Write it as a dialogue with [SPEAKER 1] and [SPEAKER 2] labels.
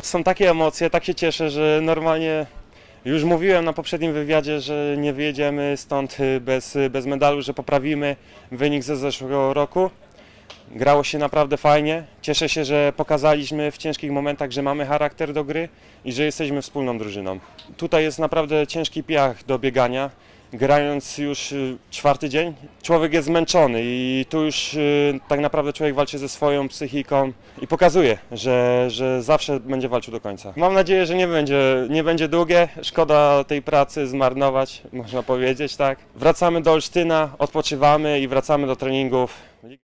[SPEAKER 1] Są takie emocje, tak się cieszę, że normalnie już mówiłem na poprzednim wywiadzie, że nie wyjedziemy stąd bez medalu, że poprawimy wynik ze zeszłego roku. Grało się naprawdę fajnie. Cieszę się, że pokazaliśmy w ciężkich momentach, że mamy charakter do gry i że jesteśmy wspólną drużyną. Tutaj jest naprawdę ciężki piach do biegania. Grając już czwarty dzień, człowiek jest zmęczony i tu już tak naprawdę człowiek walczy ze swoją psychiką i pokazuje, że zawsze będzie walczył do końca. Mam nadzieję, że nie będzie długie, szkoda tej pracy zmarnować, można powiedzieć, tak. Wracamy do Olsztyna, odpoczywamy i wracamy do treningów.